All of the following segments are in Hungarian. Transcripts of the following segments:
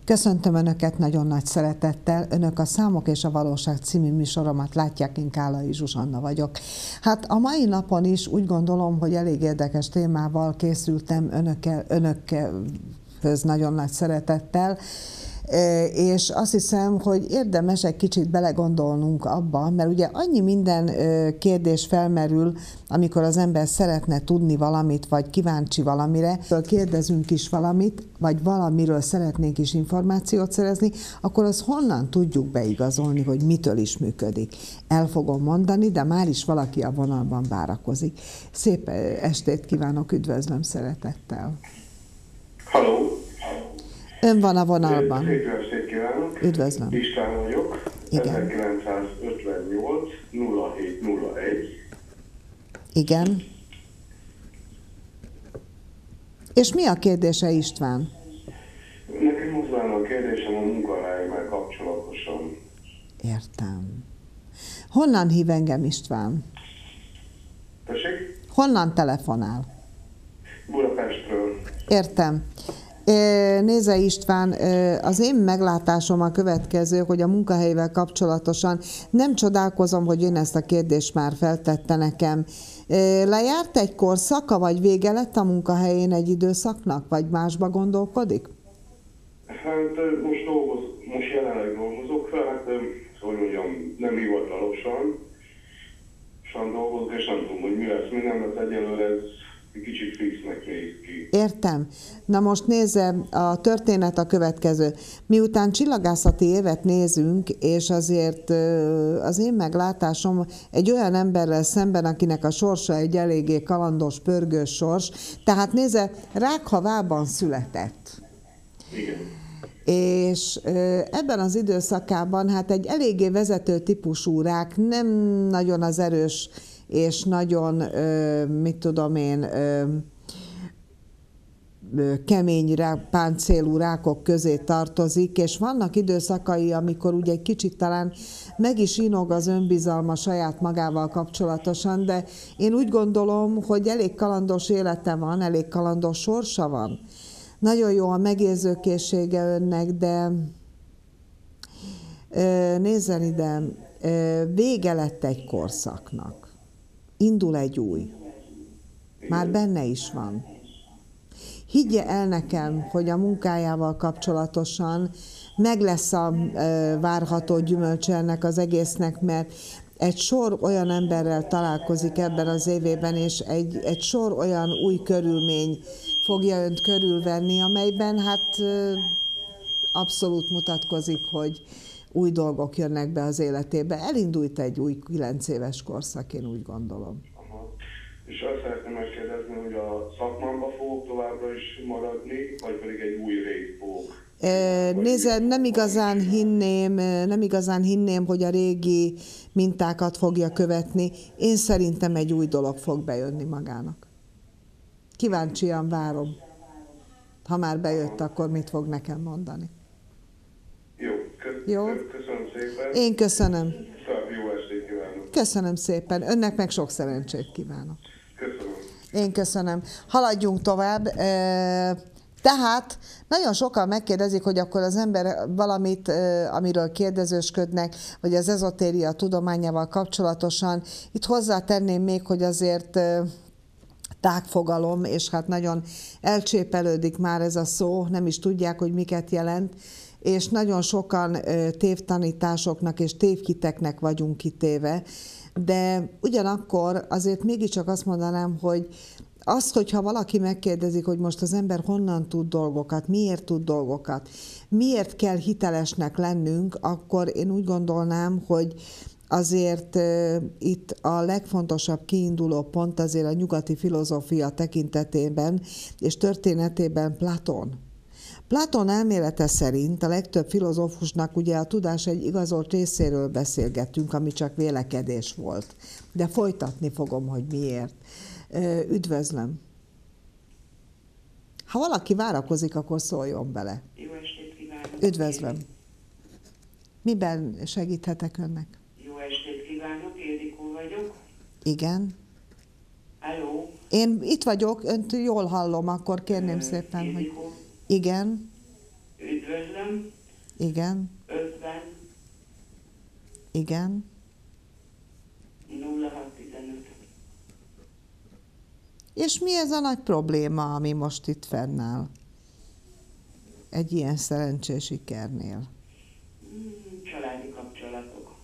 Köszöntöm Önöket nagyon nagy szeretettel. Önök a Számok és a Valóság című műsoromat látják, én Kálai Zsuzsanna vagyok. Hát a mai napon is úgy gondolom, hogy elég érdekes témával készültem önökhöz nagyon nagy szeretettel, és azt hiszem, hogy érdemes egy kicsit belegondolnunk abba, mert ugye annyi minden kérdés felmerül, amikor az ember szeretne tudni valamit, vagy kíváncsi valamire, kérdezünk is valamit, vagy valamiről szeretnénk is információt szerezni, akkor azt honnan tudjuk beigazolni, hogy mitől is működik. El fogom mondani, de már is valaki a vonalban várakozik. Szép estét kívánok, üdvözlöm szeretettel. Halló! Ön van a vonalban. Szép estét kívánok! Üdvözlöm! István vagyok. Igen. 1958 0701. Igen. És mi a kérdése, István? Nekem az lenne a kérdésem a munkahelyemmel kapcsolatosan. Értem. Honnan hív engem, István? Tessék? Honnan telefonál? Budapestről. Értem. Nézze István, az én meglátásom a következő, hogy a munkahelyével kapcsolatosan nem csodálkozom, hogy ön ezt a kérdést már feltette nekem. Lejárt egy korszaka, vagy vége lett a munkahelyén egy időszaknak, vagy másba gondolkodik? Hát most jelenleg dolgozok fel, hát hogy mondjam, nem hivatalosan dolgozok, és nem tudom, hogy mi lesz minden, mert egyelőre ez egy kicsit fixnek néz ki. Értem. Na most nézze, a történet a következő. Miután csillagászati évet nézünk, és azért az én meglátásom egy olyan emberrel szemben, akinek a sorsa egy eléggé kalandos, pörgős sors, tehát nézze, Rákhavában született. Igen. És ebben az időszakában hát egy eléggé vezető típusú rák, nem nagyon az erős és nagyon, mit tudom én, kemény páncélú rákok közé tartozik, és vannak időszakai, amikor ugye egy kicsit talán meg is inog az önbizalma saját magával kapcsolatosan, de én úgy gondolom, hogy elég kalandos élete van, elég kalandos sorsa van. Nagyon jó a megérzőkészsége önnek, de nézzen ide, vége lett egy korszaknak. Indul egy új. Már benne is van. Higgye el nekem, hogy a munkájával kapcsolatosan meg lesz a várható gyümölcse ennek az egésznek, mert egy sor olyan emberrel találkozik ebben az évében, és egy sor olyan új körülmény fogja önt körülvenni, amelyben hát abszolút mutatkozik, hogy új dolgok jönnek be az életébe. Elindult egy új 9 éves korszak, én úgy gondolom. Aha. És azt szeretném megkérdezni, hogy a szakmámba fogok továbbra is maradni, vagy pedig egy új rét fogok? Nézze, nem igazán hinném, hogy a régi mintákat fogja követni. Én szerintem egy új dolog fog bejönni magának. Kíváncsian várom. Ha már bejött, akkor mit fog nekem mondani? Jó? Köszönöm szépen. Én köszönöm. Jó estét kívánok. Köszönöm szépen. Önnek meg sok szerencsét kívánok. Köszönöm. Én köszönöm. Haladjunk tovább. Tehát nagyon sokan megkérdezik, hogy akkor az ember valamit, amiről kérdezősködnek, vagy az ezotéria tudományával kapcsolatosan. Itt hozzátenném még, hogy azért tágfogalom, és hát nagyon elcsépelődik már ez a szó, nem is tudják, hogy miket jelent, és nagyon sokan tévtanításoknak és tévhiteknek vagyunk kitéve, de ugyanakkor azért mégiscsak azt mondanám, hogy azt, hogyha valaki megkérdezik, hogy most az ember honnan tud dolgokat, miért tud dolgokat, miért kell hitelesnek lennünk, akkor én úgy gondolnám, hogy azért itt a legfontosabb kiinduló pont azért a nyugati filozófia tekintetében és történetében Platón. Platón elmélete szerint a legtöbb filozófusnak ugye a tudás egy igazolt részéről beszélgettünk, ami csak vélekedés volt. De folytatni fogom, hogy miért. Üdvözlöm. Ha valaki várakozik, akkor szóljon bele. Jó estét kívánok! Üdvözlöm. Miben segíthetek önnek? Jó estét kívánok, Ildikó vagyok. Igen. Halló? Én itt vagyok, önt jól hallom, akkor kérném szépen, hogy... Ildikó, Igen. üdvözlöm. Igen. 50 Igen. 0615. És mi ez a nagy probléma, ami most itt fennáll? Egy ilyen szerencsés sikernél. Családi kapcsolatok.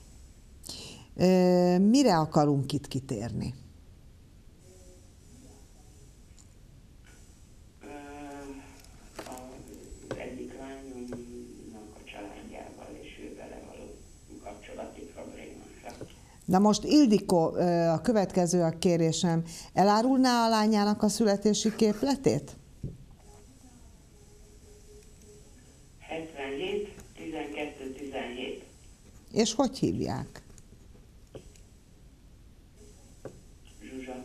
Mire akarunk itt kitérni? Az egyik lányomnak a családjával és ő vele való kapcsolati problémára. Na most Ildikó, a következő a kérésem. Elárulná a lányának a születési képletét? 77 12 17. És hogy hívják? Zsuzsa.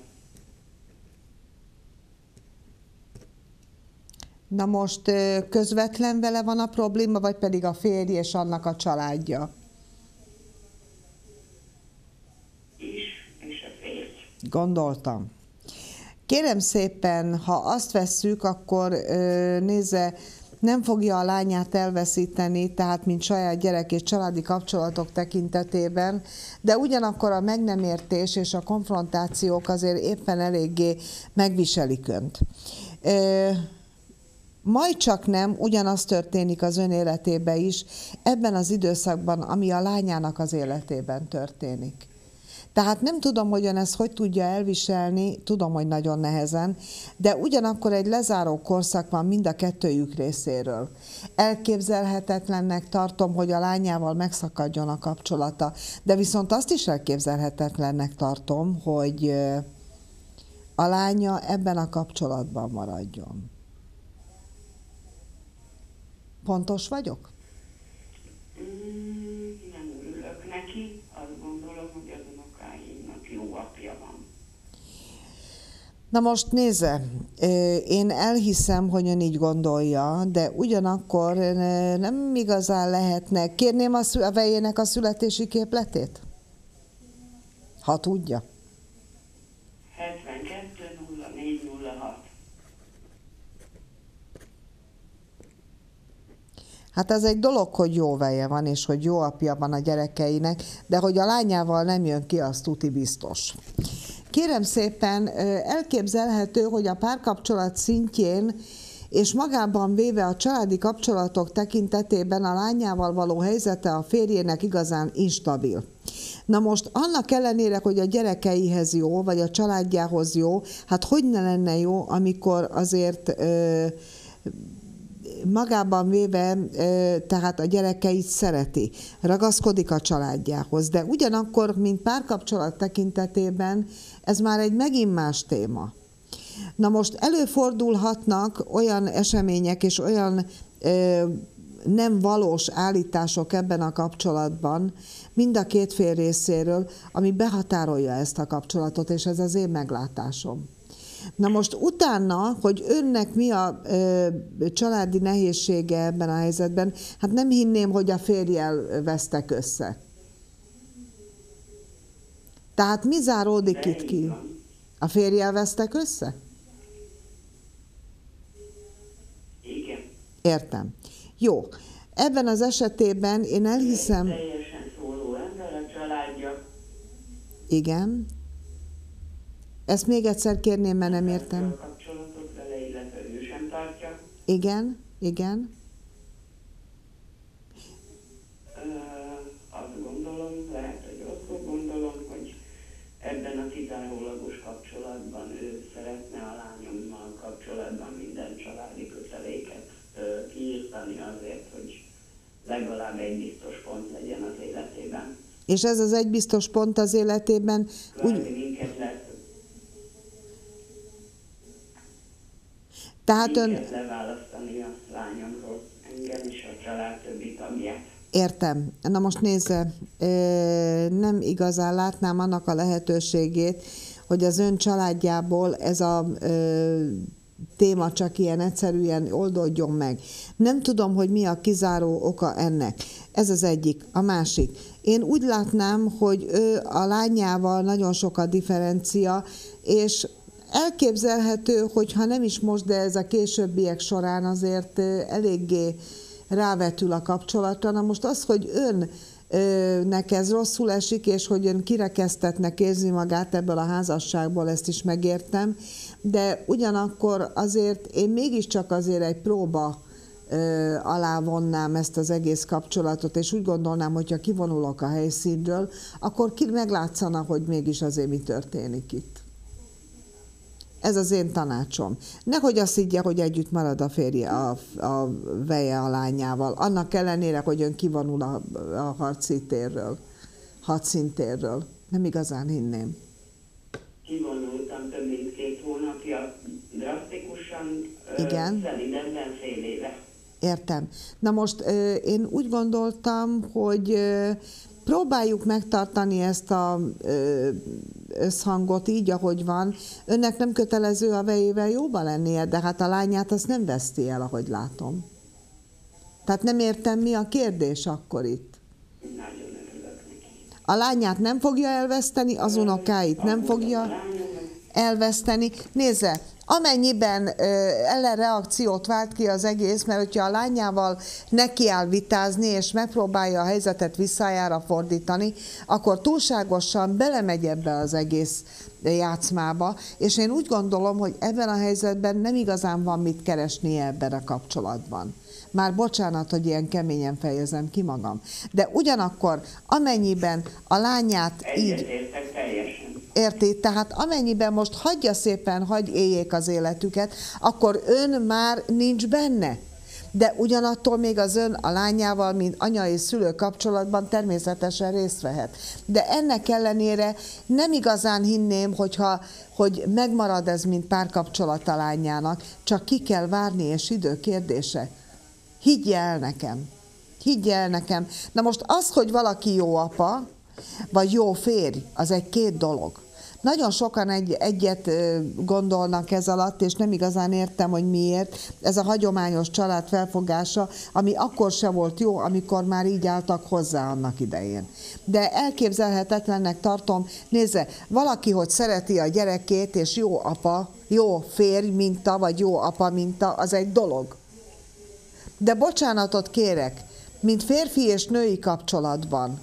Na most közvetlen vele van a probléma, vagy pedig a férj és annak a családja? És a férj. Gondoltam. Kérem szépen, ha azt vesszük, akkor nézze, nem fogja a lányát elveszíteni, tehát mint saját gyerek és családi kapcsolatok tekintetében, de ugyanakkor a meg nem értés és a konfrontációk azért éppen eléggé megviselik önt. Majd csak nem ugyanaz történik az ön életében is, ebben az időszakban, ami a lányának az életében történik. Tehát nem tudom, hogy ön ezt hogy tudja elviselni, tudom, hogy nagyon nehezen, de ugyanakkor egy lezáró korszak van mind a kettőjük részéről. Elképzelhetetlennek tartom, hogy a lányával megszakadjon a kapcsolata, de viszont azt is elképzelhetetlennek tartom, hogy a lánya ebben a kapcsolatban maradjon. Pontos vagyok? Nem örülök neki, azt gondolom, hogy az unokáimnak jó apja van. Na most nézze, én elhiszem, hogy ön így gondolja, de ugyanakkor nem igazán lehetne. Kérném a vejének a születési képletét? Ha tudja. 72 04 06. Hát ez egy dolog, hogy jó veje van, és hogy jó apja van a gyerekeinek, de hogy a lányával nem jön ki, az tuti biztos. Kérem szépen, elképzelhető, hogy a párkapcsolat szintjén és magában véve a családi kapcsolatok tekintetében a lányával való helyzete a férjének igazán instabil. Na most annak ellenére, hogy a gyerekeihez jó, vagy a családjához jó, hát hogy ne lenne jó, amikor azért magában véve, tehát a gyerekeit szereti, ragaszkodik a családjához, de ugyanakkor, mint párkapcsolat tekintetében, ez már egy megint más téma. Na most előfordulhatnak olyan események és olyan nem valós állítások ebben a kapcsolatban, mind a két fél részéről, ami behatárolja ezt a kapcsolatot, és ez az én meglátásom. Na most utána, hogy önnek mi a családi nehézsége ebben a helyzetben, hát nem hinném, hogy a férjjel vesztek össze. Tehát mi záródik itt ki? A férjjel vesztek össze? Igen. Értem. Jó. Ebben az esetében én elhiszem... Teljesen szóló ember, a családja. Igen. Ezt még egyszer kérném, mert nem értem. A kapcsolatot vele, illetve ő sem tartja. Igen, igen. Azt gondolom, lehet, hogy rosszul gondolom, hogy ebben a kizárólagos kapcsolatban ő szeretne a lányommal kapcsolatban minden családi köteléket kiírtani azért, hogy legalább egy biztos pont legyen az életében. És ez az egy biztos pont az életében Minket lehet tehát ön... leválasztani a lányomról, engem is a család többi tagját. Értem. Na most nézze, nem igazán látnám annak a lehetőségét, hogy az ön családjából ez a téma csak ilyen egyszerűen oldódjon meg. Nem tudom, hogy mi a kizáró oka ennek. Ez az egyik. A másik. Én úgy látnám, hogy ő a lányával nagyon sok a differencia, és elképzelhető, hogy ha nem is most, de ez a későbbiek során azért eléggé rávetül a kapcsolatra. Na most az, hogy önnek ez rosszul esik, és hogy ön kirekesztettnek érzi magát ebből a házasságból, ezt is megértem, de ugyanakkor azért én mégiscsak azért egy próba alá vonnám ezt az egész kapcsolatot, és úgy gondolnám, hogyha kivonulok a helyszínről, akkor meglátszana, hogy mégis azért mi történik itt. Ez az én tanácsom. Nehogy azt higgye, hogy együtt marad a férje, a veje a lányával, annak ellenére, hogy ön kivonul a hadszíntérről. Nem igazán hinném. Kivonultam több mint 2 hónapja, drasztikusan, igen. Szelidebben fél éve. Értem. Na most én úgy gondoltam, hogy próbáljuk megtartani ezt az összhangot így, ahogy van. Önnek nem kötelező a vejével jóba lennie, de hát a lányát azt nem veszti el, ahogy látom. Tehát nem értem, mi a kérdés akkor itt. Nagyon örülök neki. A lányát nem fogja elveszteni, az unokáit nem fogja elveszteni. Nézze, amennyiben ellenreakciót vált ki az egész, mert hogyha a lányával nekiáll vitázni, és megpróbálja a helyzetet visszájára fordítani, akkor túlságosan belemegy ebbe az egész játszmába, és én úgy gondolom, hogy ebben a helyzetben nem igazán van mit keresnie ebben a kapcsolatban. Már bocsánat, hogy ilyen keményen fejezem ki magam. De ugyanakkor, amennyiben a lányát így... Egyetértek teljesen. Érti? Tehát amennyiben most hagyja szépen, hagy éljék az életüket, akkor ön már nincs benne. De ugyanattól még az ön a lányával, mint anya és szülő kapcsolatban természetesen részt vehet. De ennek ellenére nem igazán hinném, hogy megmarad ez, mint párkapcsolat a lányának, csak ki kell várni, és idő kérdése. Higgye el nekem. Higgye el nekem. Na most az, hogy valaki jó apa, vagy jó férj, az egy két dolog. Nagyon sokan egyet gondolnak ez alatt, és nem igazán értem, hogy miért. Ez a hagyományos család felfogása, ami akkor se volt jó, amikor már így álltak hozzá annak idején. De elképzelhetetlennek tartom, nézze, valaki, hogy szereti a gyerekét, és jó apa, jó férj minta, vagy jó apa minta, az egy dolog. De bocsánatot kérek, mint férfi és női kapcsolatban,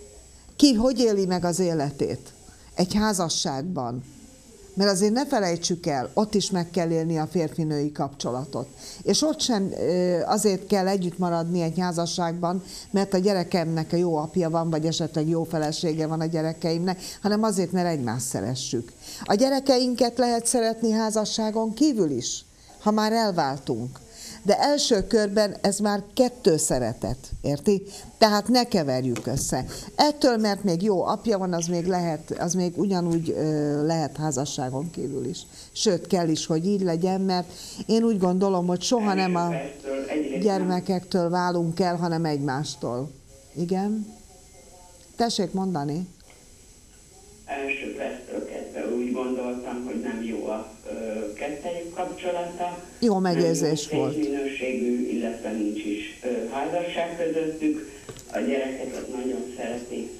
ki hogy éli meg az életét? Egy házasságban. Mert azért ne felejtsük el, ott is meg kell élni a férfi-női kapcsolatot. És ott sem azért kell együtt maradni egy házasságban, mert a gyerekemnek a jó apja van, vagy esetleg jó felesége van a gyerekeimnek, hanem azért, mert egymást szeressük. A gyerekeinket lehet szeretni házasságon kívül is, ha már elváltunk. De első körben ez már 2 szeretet, érti? Tehát ne keverjük össze. Ettől, mert még jó apja van, az még ugyanúgy lehet házasságon kívül is. Sőt, kell is, hogy így legyen, mert én úgy gondolom, hogy soha nem a gyermekektől válunk el, hanem egymástól. Igen? Tessék mondani. Első perctől kezdve úgy gondoltam, hogy nem jó a kettejük kapcsolata. Jó megérzés volt. Minőségű, illetve nincs is házasság közöttük. A gyerekeket nagyon szereti.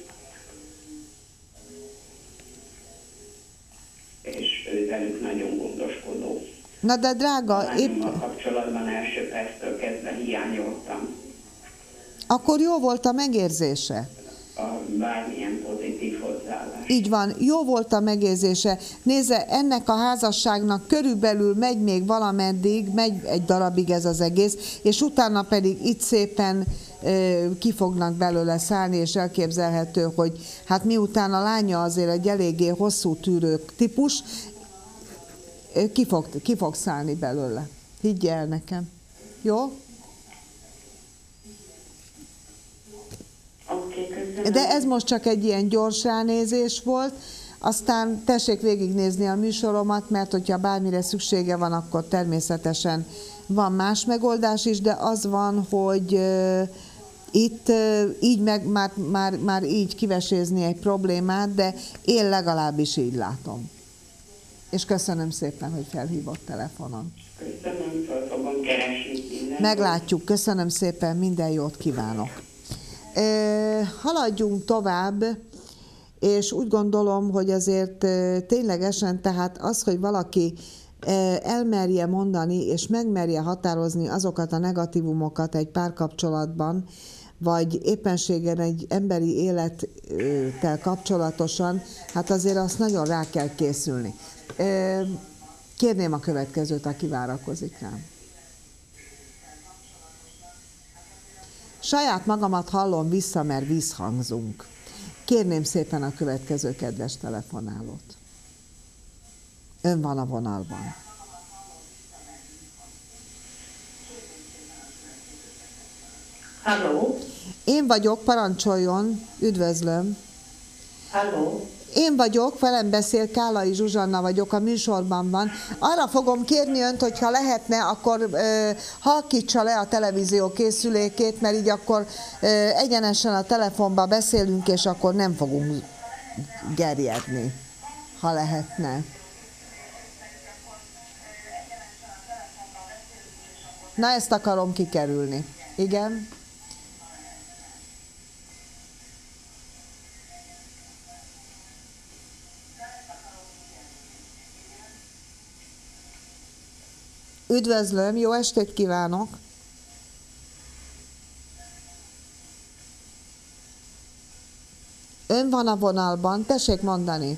És ő velük nagyon gondoskodó. Na de drága, épp... A kapcsolatban első perctől kezdve hiányoltam. Akkor jó volt a megérzése? Bármilyen pozitív hozzáállás. Így van, jó volt a megérzése. Nézze, ennek a házasságnak körülbelül megy még valameddig, megy egy darabig ez az egész, és utána pedig itt szépen ki fognak belőle szállni, és elképzelhető, hogy hát miután a lánya azért egy eléggé hosszú tűrő típus, ki fog szállni belőle. Higgy el nekem. Jó? De ez most csak egy ilyen gyors ránézés volt, aztán tessék végignézni a műsoromat, mert hogyha bármire szüksége van, akkor természetesen van más megoldás is, de az van, hogy itt így már így kivesézni egy problémát, de én legalábbis így látom. És köszönöm szépen, hogy felhívott telefonon. Köszönöm, fel fogom keresni mindent. Meglátjuk, köszönöm szépen, minden jót kívánok. Haladjunk tovább, és úgy gondolom, hogy azért ténylegesen, tehát az, hogy valaki elmerje mondani, és megmerje határozni azokat a negatívumokat egy párkapcsolatban, vagy éppenséggel egy emberi élettel kapcsolatosan, hát azért azt nagyon rá kell készülni. Kérném a következőt, aki várakozik rám. Saját magamat hallom vissza, mert visszhangzunk. Kérném szépen a következő kedves telefonálót. Ön van a vonalban. Halló? Én vagyok, parancsoljon, üdvözlöm. Halló? Én vagyok, velem beszél, Kálai Zsuzsanna vagyok, a műsorban van. Arra fogom kérni önt, hogyha lehetne, akkor halkítsa le a televízió készülékét, mert így akkor egyenesen a telefonba beszélünk, és akkor nem fogunk gerjedni, ha lehetne. Na, ezt akarom kikerülni. Igen? Üdvözlöm, jó estét kívánok! Ön van a vonalban, tessék mondani.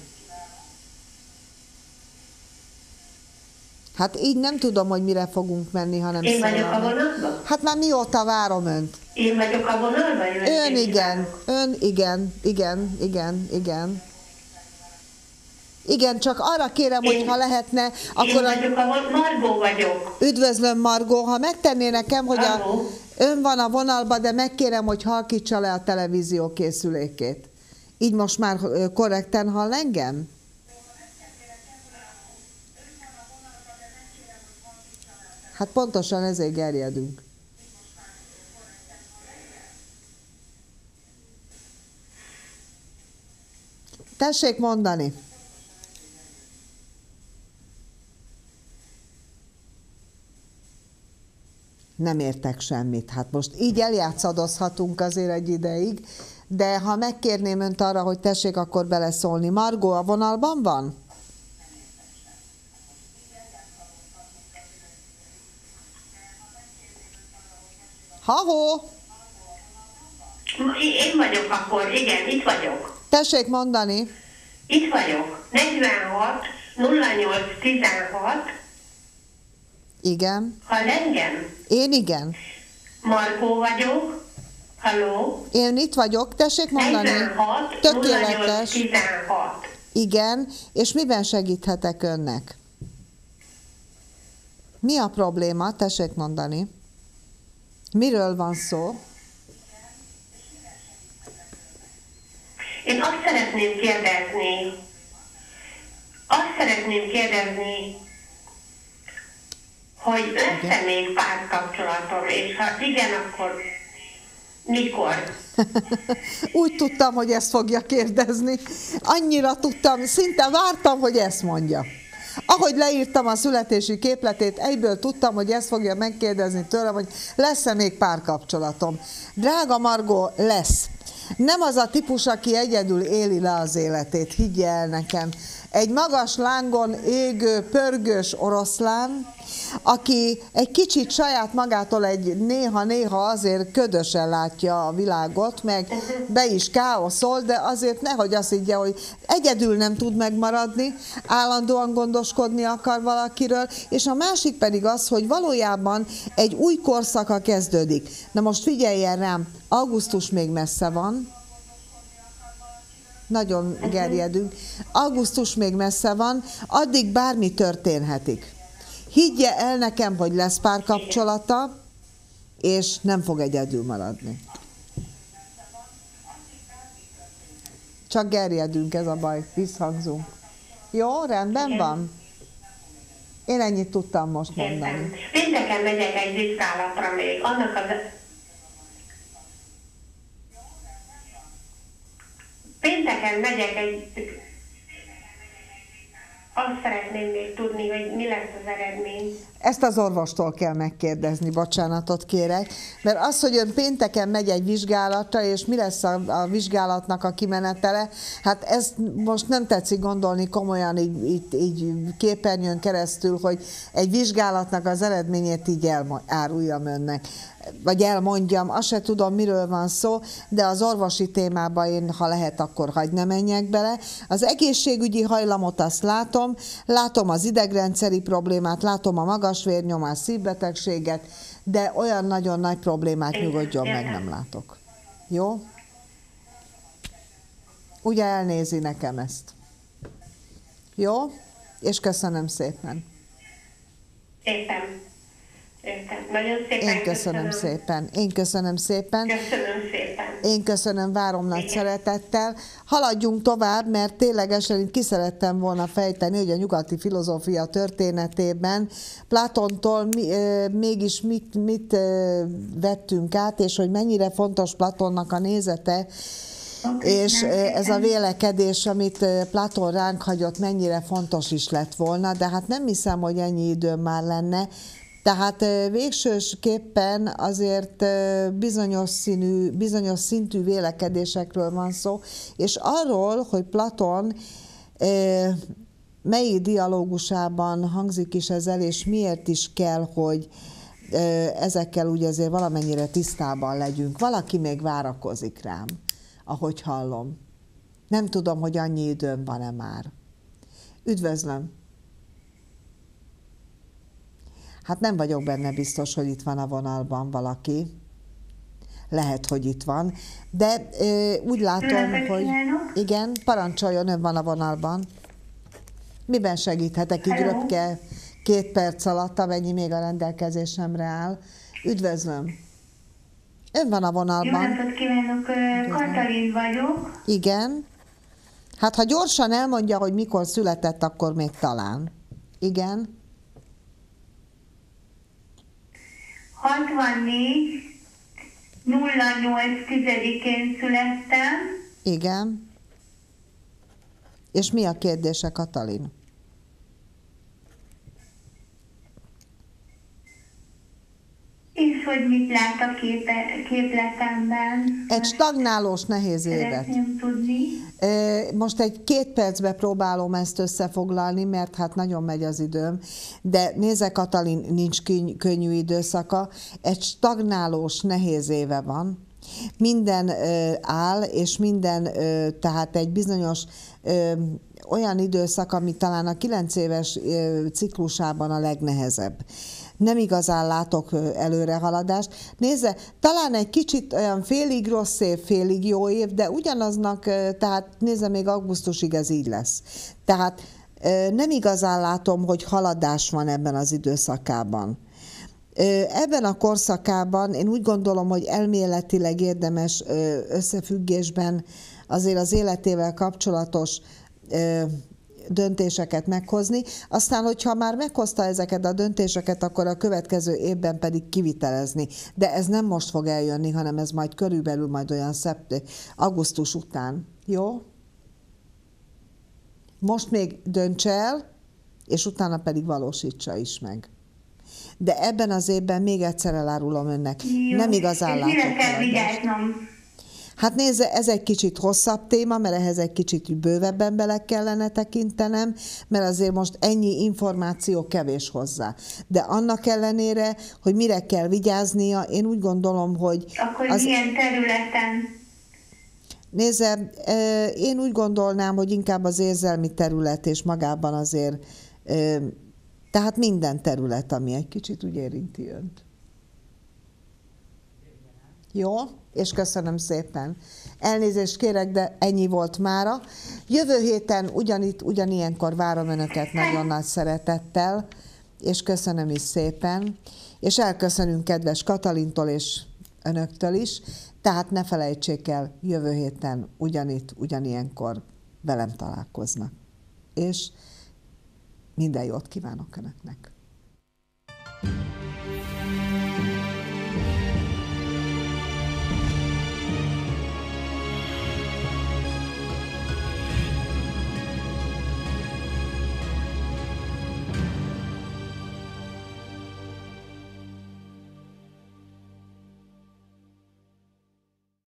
Hát így nem tudom, hogy mire fogunk menni, hanem Én vagyok a vonalban? Hát már mióta várom önt? Én vagyok a vonalban? Ön igen, ön igen. Igen, csak arra kérem, hogy ha lehetne, akkor... Én vagyok Margó vagyok. Üdvözlöm, Margó, ha megtenné nekem, hogy ön van a vonalban, de megkérem, hogy halkítsa le a televízió készülékét. Így most már korrekten hall engem? Hát pontosan ezért gerjedünk. Tessék mondani. Nem értek semmit. Hát most így eljátszadozhatunk azért egy ideig, de ha megkérném önt arra, hogy tessék akkor beleszólni. Margó a vonalban van? Ha-hó! Én vagyok akkor, igen, itt vagyok. Tessék mondani. Itt vagyok. 46 08 16. Igen. Hall engem? Én igen. Margó vagyok. Halló? Én itt vagyok, tessék mondani. 46 Tökéletes. 08 16. Igen, és miben segíthetek önnek? Mi a probléma? Tessék mondani. Miről van szó? Én azt szeretném kérdezni, hogy lesz-e még párkapcsolatom, és ha igen, akkor mikor? Úgy tudtam, hogy ezt fogja kérdezni. Annyira tudtam, szinte vártam, hogy ezt mondja. Ahogy leírtam a születési képletét, egyből tudtam, hogy ezt fogja megkérdezni tőlem, hogy lesz-e még párkapcsolatom. Drága Margó, lesz. Nem az a típus, aki egyedül éli le az életét, higgye el nekem. Egy magas lángon égő, pörgős oroszlán, aki egy kicsit saját magától egy néha-néha azért ködösen látja a világot, meg be is káoszol, de azért nehogy azt higgye, hogy egyedül nem tud megmaradni, állandóan gondoskodni akar valakiről, és a másik pedig az, hogy valójában egy új korszaka kezdődik. Na most figyeljen rám, augusztus még messze van, nagyon gerjedünk, augusztus még messze van, addig bármi történhetik. Higgye el nekem, hogy lesz párkapcsolata, és nem fog egyedül maradni. Csak gerjedünk, ez a baj, visszhangzunk. Jó, rendben van? Én ennyit tudtam most mondani. Pénteken megyek egy vizsgálatra még, annak az... Pénteken megyek egy... Azt szeretném még tudni, hogy mi lesz az eredmény. Ezt az orvostól kell megkérdezni, bocsánatot kérek, mert az, hogy ön pénteken megy egy vizsgálatra, és mi lesz a vizsgálatnak a kimenetele, hát ezt most nem tetszik gondolni komolyan így képernyőn keresztül, hogy egy vizsgálatnak az eredményét így áruljam önnek, vagy elmondjam, azt se tudom, miről van szó, de az orvosi témában én, ha lehet, akkor hagy ne menjek bele. Az egészségügyi hajlamot azt látom az idegrendszeri problémát, látom a magas vérnyomás, szívbetegséget, de olyan nagyon nagy problémát, nyugodjon meg, nem látok. Jó? Ugye elnézi nekem ezt. Jó? És köszönöm szépen. Értem. Nagyon szépen Én köszönöm szépen. Én köszönöm szépen. Köszönöm szépen. Én köszönöm, várom nagy szeretettel. Haladjunk tovább, mert ténylegesen itt ki szerettem volna fejteni, hogy a nyugati filozófia történetében Platontól mégis mit vettünk át, és hogy mennyire fontos Platonnak a nézete, és ez a vélekedés, amit Platon ránk hagyott, mennyire fontos is lett volna, de hát nem hiszem, hogy ennyi időm már lenne. Tehát végsőképpen azért bizonyos szintű vélekedésekről van szó, és arról, hogy Platon melyik dialógusában hangzik is ez el, és miért is kell, hogy ezekkel úgy azért valamennyire tisztában legyünk. Valaki még várakozik rám, ahogy hallom. Nem tudom, hogy annyi időm van-e már. Üdvözlöm! Hát nem vagyok benne biztos, hogy itt van a vonalban valaki. Lehet, hogy itt van. De úgy látom, hogy... Igen, parancsoljon, ön van a vonalban. Miben segíthetek így röpke 2 perc alatt, amennyi még a rendelkezésemre áll? Üdvözlöm. Ön van a vonalban. Jó napot kívánok, Katalin vagyok. Igen. Hát ha gyorsan elmondja, hogy mikor született, akkor még talán. Igen. 64 08-10-én születtem. Igen. És mi a kérdése, Katalin? És hogy mit lát a képletemben? Egy stagnálós, nehéz évet. Szeretném tudni. Most egy 2 percbe próbálom ezt összefoglalni, mert hát nagyon megy az időm, de nézze, Katalin, nincs könnyű időszaka. Egy stagnálós, nehéz éve van. Minden áll, és minden, tehát egy bizonyos olyan időszak, ami talán a 9 éves ciklusában a legnehezebb. Nem igazán látok előrehaladást. Nézze, talán egy kicsit olyan félig rossz év, félig jó év, de ugyanaznak, tehát nézze, még augusztusig ez így lesz. Tehát nem igazán látom, hogy haladás van ebben az időszakában. Ebben a korszakában én úgy gondolom, hogy elméletileg érdemes összefüggésben azért az életével kapcsolatos döntéseket meghozni. Aztán, hogyha már meghozta ezeket a döntéseket, akkor a következő évben pedig kivitelezni. De ez nem most fog eljönni, hanem ez majd körülbelül majd olyan augusztus után. Jó? Most még dönts el, és utána pedig valósítsa is meg. De ebben az évben még egyszer elárulom önnek. Jó. Nem igazán látok. Mire kell vigyáznom? Hát nézze, ez egy kicsit hosszabb téma, mert ehhez egy kicsit bővebben bele kellene tekintenem, mert azért most ennyi információ kevés hozzá. De annak ellenére, hogy mire kell vigyáznia, én úgy gondolom, hogy... Akkor milyen területen? Nézze, én úgy gondolnám, hogy inkább az érzelmi terület, és magában azért, tehát minden terület, ami egy kicsit úgy érinti önt. Jó? És köszönöm szépen. Elnézést kérek, de ennyi volt mára. Jövő héten ugyanilyenkor várom önöket nagyon nagy szeretettel, és köszönöm is szépen. És elköszönünk kedves Katalintól és önöktől is, tehát ne felejtsék el, jövő héten ugyanilyenkor velem találkoznak. És minden jót kívánok önöknek.